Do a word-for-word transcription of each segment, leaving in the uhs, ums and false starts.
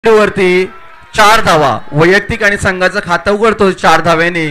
वरती चार धावा वैयक्तिक आणि संघाचं खातं उघडतो चार धाव्याने.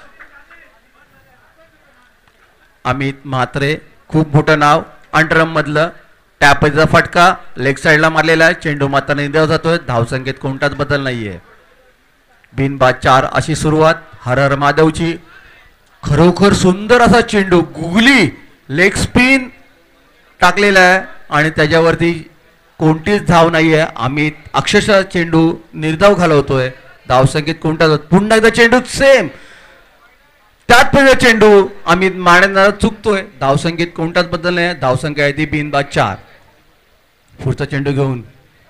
अमित म्हात्रे खूप मोठं नाव अंडरम मधलं टॅपचा फटका लेग साइडला मारलेला आहे. चेंडू मात्र निर्धाव जातोय. धावसंख्येत कोणताच बदल नाहीये. बिनबाद चार अशी सुरुवात हर हर महादेवची. खरोखर सुंदर असा चेंडू गुगली लेग स्पिन टाकलेला आहे आणि त्याच्यावरती कोणतीच धाव नाहीये. अमित अक्षरशः चेंडू निर्धाव घालवतोय. धावसंख्येत कोणता पुन्हा एकदा चेंडू सेम त्यात पण चेंडू अमित मारणारा चुकतोय. धावसंख्येत कोणताच बदल नाही. धावसंख्या आहे ती बिनबाद चार. पुढचा चेंडू घेऊन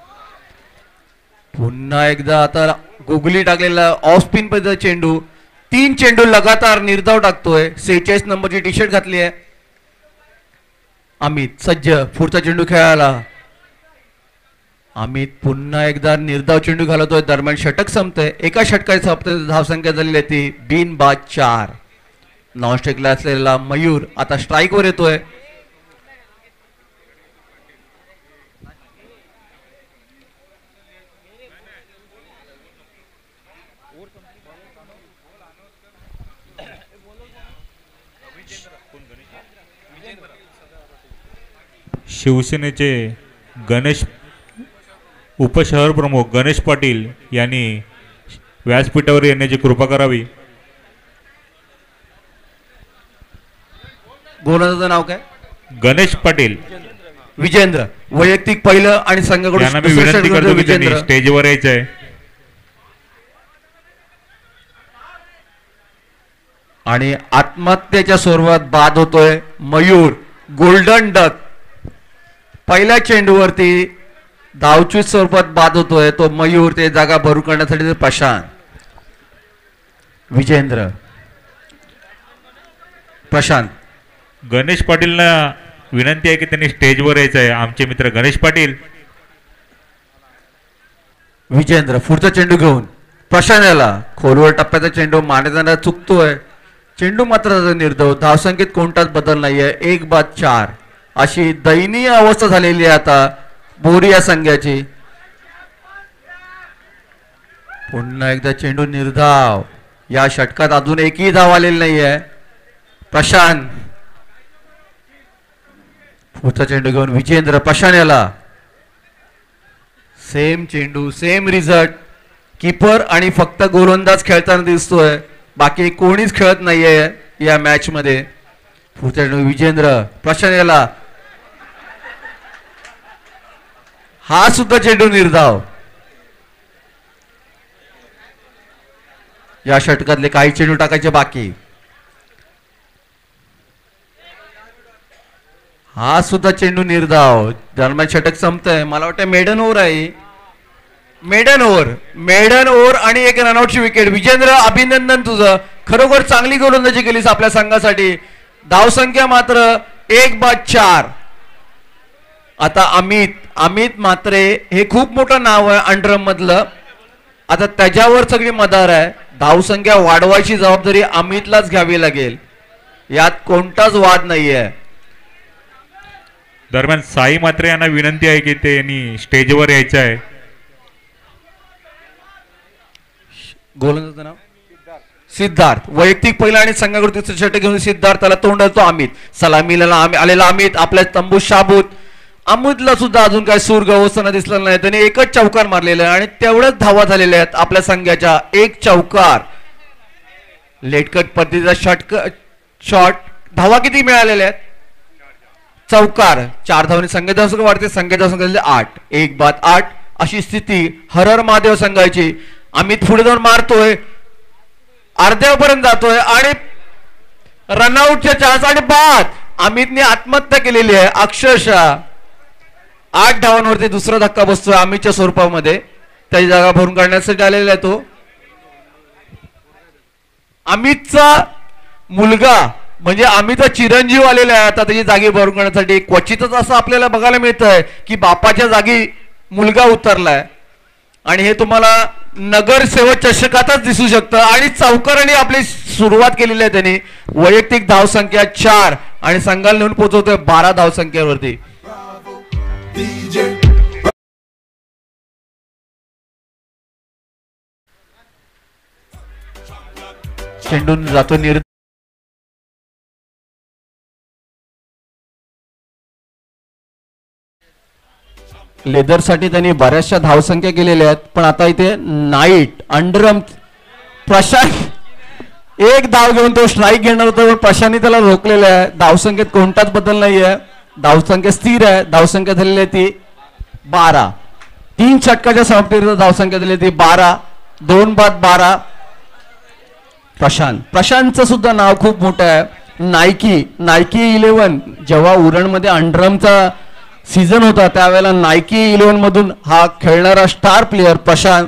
पुन्हा एकदा आता गुगली टाकलेला ऑफ स्पिन पद्धत चेंडू. तीन चेंडू लगातार निर्धाव टाकतोय. सेहेचाळीस नंबरची टी शर्ट घातली आहे अमित. सज्ज पुढचा चेंडू खेळायला. अमित पुन्हा एकदा निर्धाव चेंडू घालवतोय. दरम्यान षटक संपतंय. एका षटकाची संपते धावसंख्या झालेली आहे ती बिनबाद चार. नॉन स्ट्राईकला असलेला मयूर आता स्ट्राईक वर येतोय. शिवसेनेचे गणेश उपशहर प्रमुख गणेश पाटील यांनी व्यासपीठावर येण्याची कृपा करावी. गोलंदाजाचं नाव काय? गणेश पाटील विजेंद्र. वैयक्तिक पहिलं आणि संघाकडून यांना मी विनंती करतो की त्यांनी स्टेजवर यायचं आहे. आणि आत्महत्येच्या स्वरूपात बाद होतोय मयूर. गोल्डन डक पहिल्या चेंडूवरती धावचूत स्वरूपात बाद होतोय तो मयूर. ते जागा भरून करण्यासाठी प्रशांत. विजेंद्र प्रशांत. गणेश पाटीलना विनंती आहे की त्यांनी स्टेजवर यायचं आहे. आमचे मित्र गणेश पाटील. विजेंद्र पुढचा चेंडू घेऊन प्रशांत याला. खोलवर टप्प्याचा चेंडू मारण्याचा चुकतोय. चेंडू मात्र निर्धाव. धावसंख्येत कोणताच बदल नाहीये. एक बाद चार अशी दयनीय अवस्था झालेली आहे आता बोरी या संघाची. पुन्हा एकदा चेंडू निर्धाव. या षटकात अजून एकही धाव आलेली नाहीये. प्रशांत पुढचा चेंडू घेऊन विजेंद्र. प्रशांत याला. सेम चेंडू सेम रिझल्ट. कीपर आणि फक्त गोलंदाज खेळताना दिसतोय. बाकी कोणीच खेळत नाहीये या मॅच मध्ये. पुढचा चेंडू विजेंद्र. प्रशांत याला. हा सुद्धा चेंडू निर्धाव. या षटकातले काही चेंडू टाकायचे बाकी. हा सुद्धा चेंडू निर्धाव. दरम्यान षटक संपतंय. मला वाटतं मेडन ओव्हर आहे. मेडन ओव्हर मेडन ओव्हर आणि एक रनआउटची विकेट. विजेंद्र अभिनंदन तुझं. खरोखर चांगली गोलंदाजी केलीस आपल्या संघासाठी. धावसंख्या मात्र एक बाद चार. आता अमित अमित म्हात्रे हे खूप मोठं नाव आहे अंडरम मधलं. आता त्याच्यावर सगळी मदार आहे. धावसंख्या वाढवायची जबाबदारी अमितलाच घ्यावी लागेल. यात कोणताच वाद नाहीये. दरम्यान साई म्हात्रे यांना विनंती आहे की त्यांनी स्टेजवर यायचं आहे. गोलंदाजाचं नाव सिद्धार्थ. वैयक्तिक पहिला आणि संघाकडून तिसरे षटक घेऊन सिद्धार्थाला तोंड देतो अमित. सलामीला आलेला अमित आपल्या तंबू शाबूत. अमितला सुद्धा अजून काय सूर गवसताना दिसलं नाही. त्याने एकच चौकार मारलेला आहे आणि तेवढ्याच धावा झालेल्या आहेत आपल्या संघाच्या. एक चौकार. लेटकट पद्धतीचा षटक शॉट. धावा किती मिळालेल्या आहेत? चौकार. चार धावांनी संघ धावसंख्या वाढते. संघ धावसंख्या आठ. एक बाद आठ अशी स्थिती हर हर महादेव संघाची. अमित पुढे जाऊन मारतोय. अर्ध्यापर्यंत जातोय आणि रनआउटच्या चान्स आणि बाद. अमितने आत्महत्या केलेली आहे अक्षरशः. आठ धावांवरती दुसरा धक्का बसतोय अमितच्या स्वरूपामध्ये. त्याची जागा भरून काढण्यासाठी आलेला आहे तो. अमितचा मुलगा म्हणजे अमितचा चिरंजीव आलेला आहे आता त्याची जागी भरून काढण्यासाठी. क्वचितच असं आपल्याला बघायला मिळत आहे की बापाच्या जागी मुलगा उतरलाय. आणि हे तुम्हाला नगरसेवक चषकातच दिसू शकतं. आणि चौकाराने आपली सुरुवात केलेली आहे त्यांनी. वैयक्तिक धावसंख्या चार आणि संघाला नेऊन पोहोचवतोय बारा धावसंख्येवरती. चेंडू जातो निर लेदर साठी त्यांनी बऱ्याचशा धावसंख्या केलेल्या आहेत, पण आता इथे नाईट अंडरम प्रशांत एक धाव घेऊन तो स्ट्राईक घेणार होता, पण प्रशांतने त्याला रोखलेलं आहे. धावसंख्येत कोणताच बदल नाहीये, धावसंख्या स्थिर आहे. धावसंख्या झालेली आहे ती बारा. तीन षटकाच्या समाप्तीनंतर धावसंख्या झाली ती बारा. दोन बाद बारा. प्रशांत प्रशांतचं सुद्धा नाव खूप मोठं आहे. नायकी नायकी इलेव्हन जेव्हा उरणमध्ये अंडरमचा सीझन होता त्यावेळेला नायकी इलेव्हन मधून हा खेळणारा स्टार प्लेयर प्रशांत.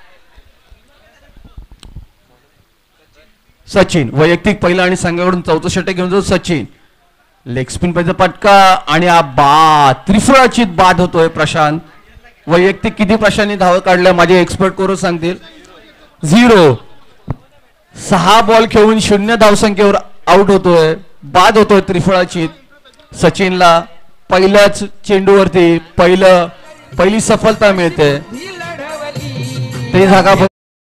सचिन वैयक्तिक पहिला आणि संघाकडून चौथं षटक घेऊन जातो सचिन. लेग स्पिन पाहिजे पटका आणि हा बाद त्रिफळाचित बाद होतोय. प्रशांत वैयक्तिक किती प्रशांतने धावा काढल्या माझे एक्सपर्ट कोच सांगतील. झिरो. सहा बॉल खेळून शून्य धावसंख्येवर आउट होतोय, बाद होतोय त्रिफळाचित. सचिनला पहिल्याच चेंडूवरती पहिलं पहिली सफलता मिळते. ते जागा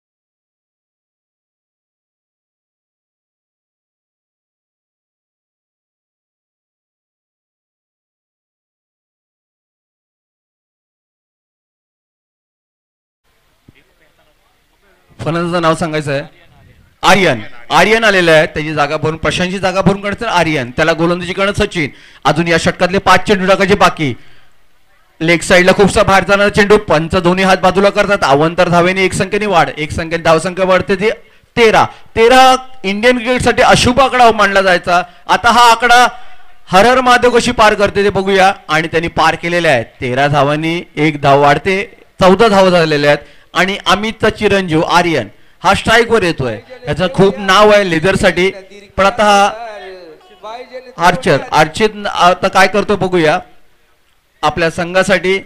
फलंदाजाचं नाव सांगायचं आहे आर्यन. आर्यन आलेलं आहे, त्याची जागा भरून प्रशांतची जागा भरून काढायचं आर्यन. त्याला गोलंदाजी करणं सचिन. अजून या षटकातले पाच चेंडू टाकायचे बाकी. लेग साईडला खूपसा बाहेर जाणारा चेंडू. पंच दोन्ही हात बाजूला करतात. अवंतर धावेने एक संख्येने वाढ. एक संख्येने धावसंख्या वाढते ती तेरा. तेरा इंडियन क्रिकेटसाठी अशुभ आकडा मानला जायचा. आता हा आकडा हर हर महादेव कशी पार करते ते बघूया. आणि त्यांनी पार केलेले आहेत. तेरा धावांनी एक धाव वाढते. चौदा धावा झालेल्या आहेत. आणि अमितचा चिरंजीव आर्यन हा स्ट्राईक वर येतोय. याचं खूप नाव आहे लेदर साठी. पण आता हा आर्चर आर्चर आता काय करतो बघूया आपल्या संघासाठी.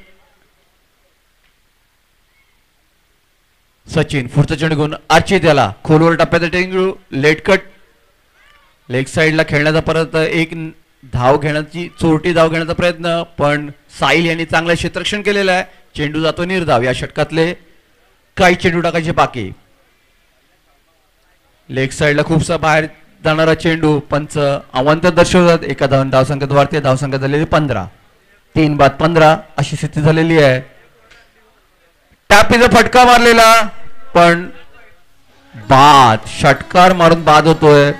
सचिन पुढचा चेंडू घेऊन आर्चित याला खोलवर टप्प्यात चेंडू लेट कट. लेग साईडला खेळण्याचा परत एक धाव घेण्याची चोरटी धाव घेण्याचा प्रयत्न, पण साहिल यांनी चांगलं क्षेत्ररक्षण केलेलं आहे. चेंडू जातो निर्धाव. या षटकातले काही चेंडू टाकायचे बाकी. लेग साईडला खूपसा बाहेर जाणारा चेंडू. पंच अवांतर दर्शवतात. एका धाव धावसंख्येत वाढते. धावसंख्या झालेली पंधरा. तीन बाद पंधरा अशी स्थिती झालेली आहे. टॅपीचा फटका मारलेला, पण बाद षटकार मारून बाद होतोय.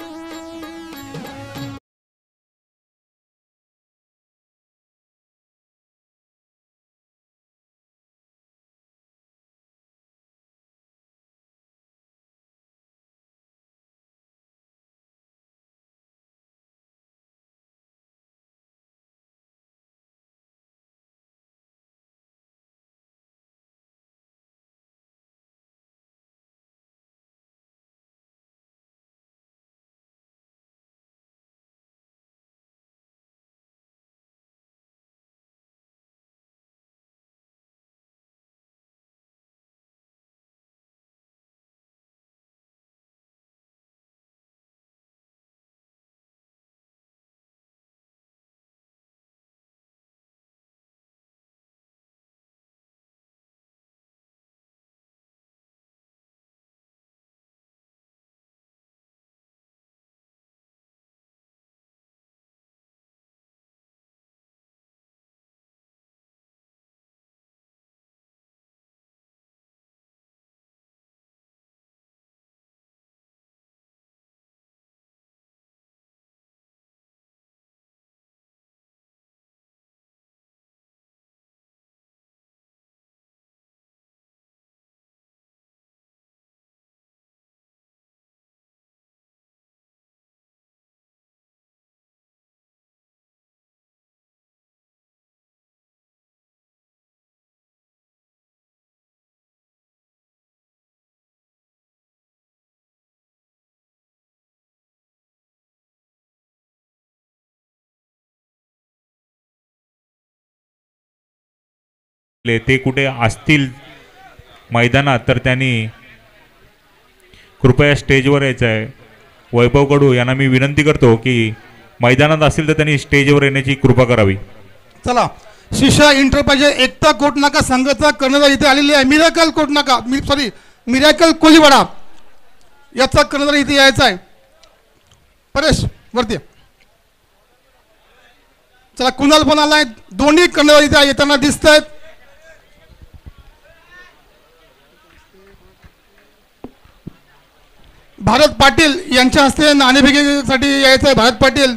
ते कुठे असतील मैदानात तर त्यांनी कृपया स्टेजवर यायचं आहे. वैभव कडू यांना मी विनंती करतो की मैदानात असतील तर त्यांनी स्टेजवर येण्याची कृपा करावी. चला शिशा इंटर पाहिजे. एकता कोटनाका संघाचा कर्णधार इथे आलेली आहे. Miracle Kotnaka sorry miracle Koliwada याचा कर्णधार इथे यायचा आहे. परेश वरती या. चला कुणाल पण आलाय. दोन्ही कर्णधार इथे येताना दिसत आहेत. भारत पाटील यांच्या हस्ते नाणेफेकीसाठी यायचं आहे. भारत पाटील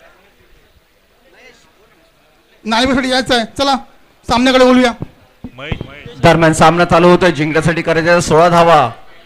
नाणेफेकीसाठी यायचं आहे. चला सामन्याकडे बोलूया. महेश महेश दरम्यान सामना चालू होतोय. जिंकण्यासाठी करायचा सोळा धावा.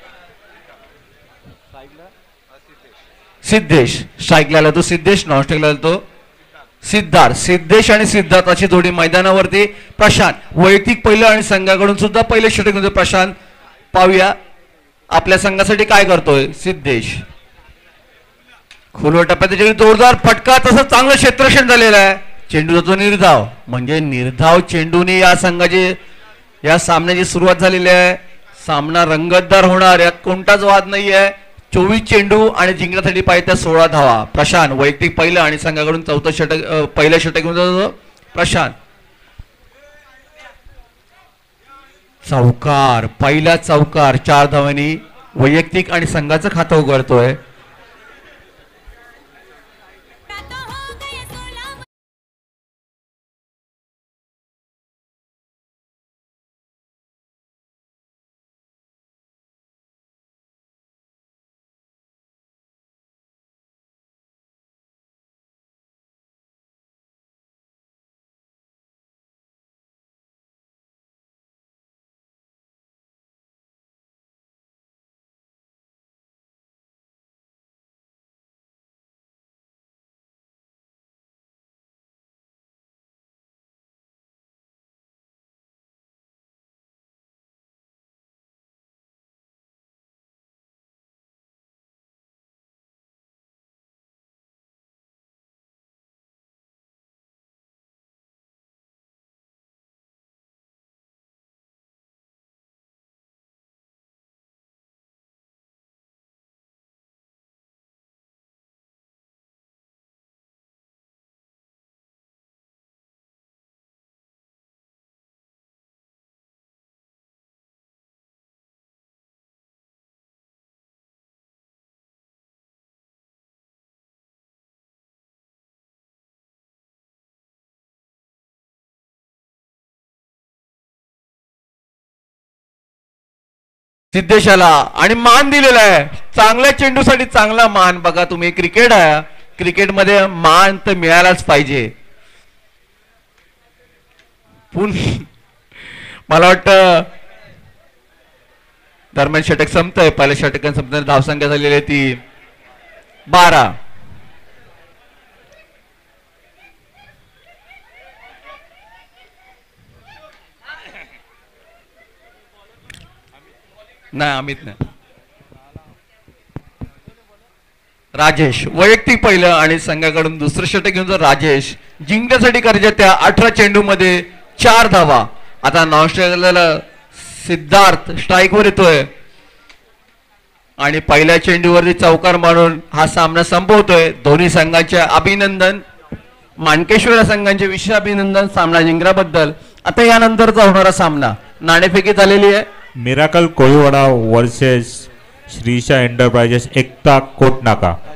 सिद्धेश स्ट्राईकला आला तो सिद्धेश, नॉन स्ट्राईकला आला तो सिद्धार्थ. सिद्धेश आणि सिद्धार्थाची जोडी मैदानावरती. प्रशांत वैयक्तिक पहिलं आणि संघाकडून सुद्धा पहिले षटक होते. प्रशांत पाहूया आपल्या संघासाठी काय करतोय सिद्धेश. खोलवर टप्प्यात त्याच्या जोरदार फटका. तसं चांगलं क्षेत्ररक्षण झालेलं आहे. चेंडू जातो निर्धाव, म्हणजे निर्धाव चेंडूने या संघाची या सामन्याची सुरुवात झालेली आहे. सामना रंगतदार होणार यात कोणताच वाद नाही आहे. चोवीस चेंडू आणि जिंकण्यासाठी पाहिजे त्या सोळा धावा. प्रशांत वैयक्तिक पहिलं आणि संघाकडून चौथं षटक पहिल्या षटक घेऊन जातो प्रशांत. चौकार, पहिला चौकार चार धावांनी वैयक्तिक आणि संघाचं खातं उघडतोय. सिद्धेशाला आणि मान दिलेला आहे. चांगल्या चेंडूसाठी चांगला मान. बघा तुम्ही क्रिकेट आहे, क्रिकेटमध्ये मान तर मिळालाच पाहिजे. मला वाटतं दरम्यान षटक संपतंय. पहिल्या षटकात संपताना धावसंख्या झालेली आहे ती बारा. नाही अमित नाही. राजेश वैयक्तिक पहिलं आणि संघाकडून दुसरं षटक घेऊन जर राजेश जिंकण्यासाठी करायच्या त्या अठरा चेंडू मध्ये चार धावा. आता नॉन स्ट्राईकला सिद्धार्थ स्ट्राईकवर येतोय आणि पहिल्या चेंडूवरती चौकार मारून हा सामना संपवतोय. दोन्ही संघांचे अभिनंदन. मानकेश्वर संघांचे विशेष अभिनंदन सामना जिंकण्याबद्दल. आता यानंतरचा होणारा सामना नाणेफेकी झालेली आहे. Miracle Koliwada versus Shrisha enterprises Ekta Kotnaka.